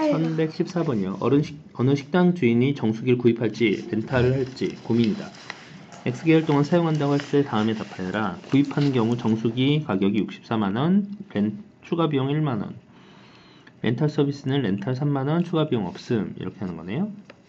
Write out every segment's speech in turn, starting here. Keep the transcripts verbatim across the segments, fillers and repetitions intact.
천백십사 번이요. 어느, 식, 어느 식당 주인이 정수기를 구입할지 렌탈을 할지 고민이다. X개월 동안 사용한다고 할 때 다음에 답하여라. 구입하는 경우 정수기 가격이 육십사만 원, 렌, 추가 비용 일만 원. 렌탈 서비스는 렌탈 삼만 원, 추가 비용 없음. 이렇게 하는 거네요.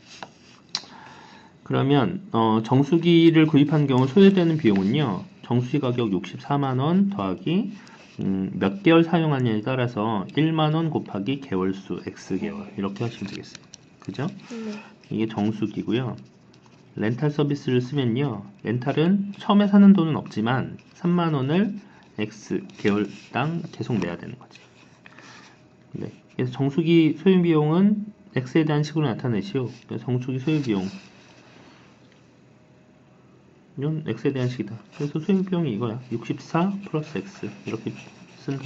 그러면 어, 정수기를 구입하는 경우 소요되는 비용은요. 정수기 가격 육십사만 원 더하기 음, 몇 개월 사용하느냐에 따라서 일만 원 곱하기 개월수 X개월 이렇게 하시면 되겠어요. 그죠? 네. 이게 정수기고요. 렌탈 서비스를 쓰면요. 렌탈은 처음에 사는 돈은 없지만 삼만 원을 X 개월당 계속 내야 되는 거지. 네. 그래서 정수기 소요 비용은 X에 대한 식으로 나타내시오. 그래서 정수기 소요 비용 이건 X에 대한 식이다. 그래서 소요 비용이 이거야. 육십사 플러스 X 이렇게 쓴다.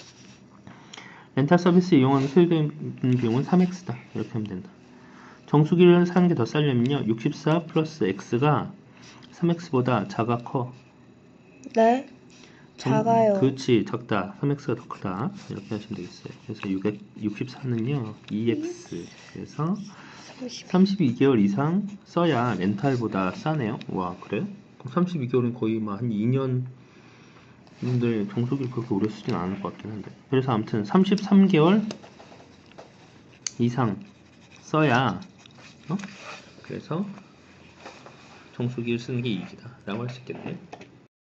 렌탈 서비스 이용하는 소요되는 비용은 삼 엑스다. 이렇게 하면 된다. 정수기를 사는 게 더 싸려면요. 육십사 플러스 X가 삼 엑스보다 작아 커? 네. 작아요. 그렇지. 작다. 삼 엑스가 더 크다. 이렇게 하시면 되겠어요. 그래서 육십사는요. 이 엑스 그래서 삼십이 개월 이상 써야 렌탈보다 싸네요. 와 그래? 삼십이 개월은 거의 뭐 한 이 년 근데 정수기를 그렇게 오래 쓰진 않을 것 같긴 한데 그래서 아무튼 삼십삼 개월 이상 써야 어? 그래서 정수기를 쓰는 게 이익이다 라고 할 수 있겠네.